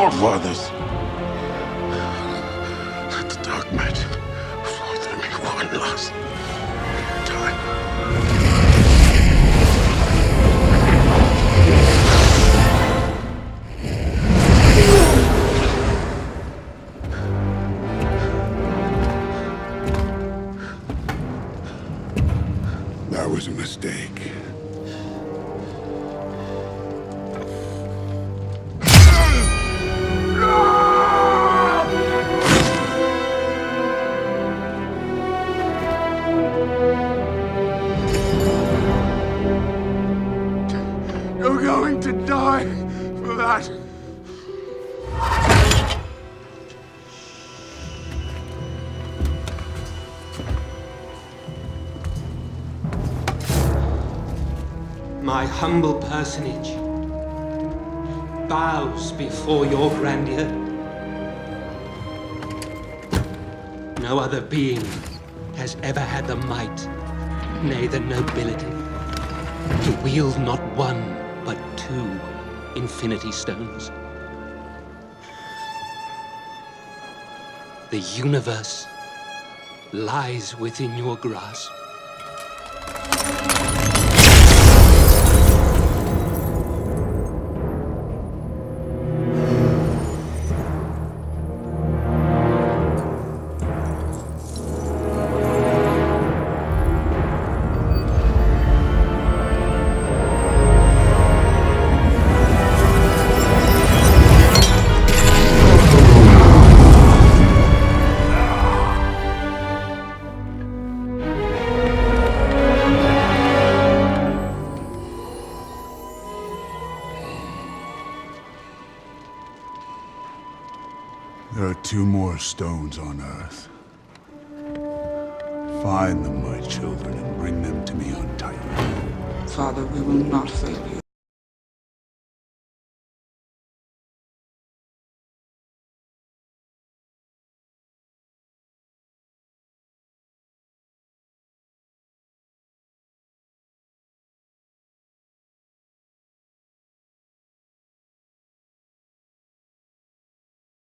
forefathers. Let the dark magic flow through me one last time. That was a mistake. You're going to die for that. My humble personage bows before your grandeur. No other being has ever had the might, nay, the nobility, to wield not one, but two Infinity Stones. The universe lies within your grasp. There are 2 more stones on Earth. Find them, my children, and bring them to me on Titan. Father, we will not fail you.